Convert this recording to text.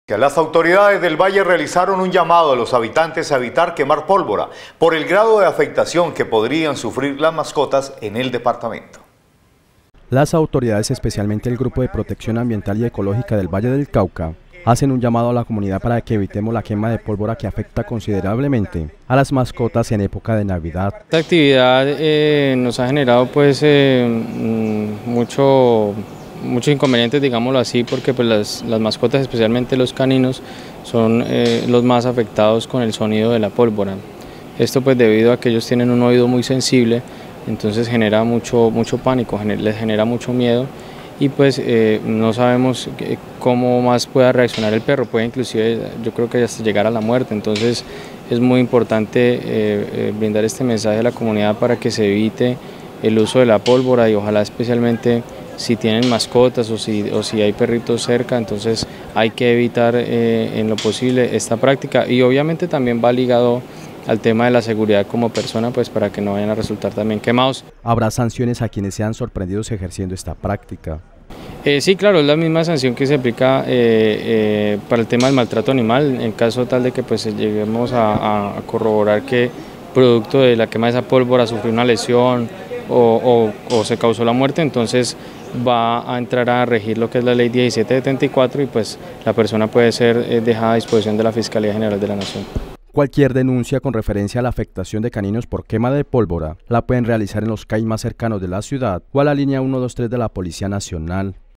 Las autoridades del Valle realizaron un llamado a los habitantes a evitar quemar pólvora por el grado de afectación que podrían sufrir las mascotas en el departamento. Las autoridades, especialmente el Grupo de Protección Ambiental y Ecológica del Valle del Cauca, hacen un llamado a la comunidad para que evitemos la quema de pólvora que afecta considerablemente a las mascotas en época de Navidad. Esta actividad nos ha generado muchos inconvenientes, digámoslo así, porque pues las mascotas, especialmente los caninos, son los más afectados con el sonido de la pólvora. Esto pues debido a que ellos tienen un oído muy sensible, entonces genera mucho pánico, les genera mucho miedo y pues no sabemos cómo más pueda reaccionar el perro, puede inclusive yo creo que hasta llegar a la muerte. Entonces es muy importante brindar este mensaje a la comunidad para que se evite el uso de la pólvora y ojalá especialmente si tienen mascotas o si hay perritos cerca, entonces hay que evitar en lo posible esta práctica y obviamente también va ligado al tema de la seguridad como persona, pues para que no vayan a resultar también quemados. ¿Habrá sanciones a quienes sean sorprendidos ejerciendo esta práctica? Sí, claro, es la misma sanción que se aplica para el tema del maltrato animal, en caso tal de que pues lleguemos a corroborar que producto de la quema de esa pólvora sufrió una lesión o se causó la muerte, entonces va a entrar a regir lo que es la ley 1774 y pues la persona puede ser dejada a disposición de la Fiscalía General de la Nación. Cualquier denuncia con referencia a la afectación de caninos por quema de pólvora la pueden realizar en los CAI más cercanos de la ciudad o a la línea 123 de la Policía Nacional.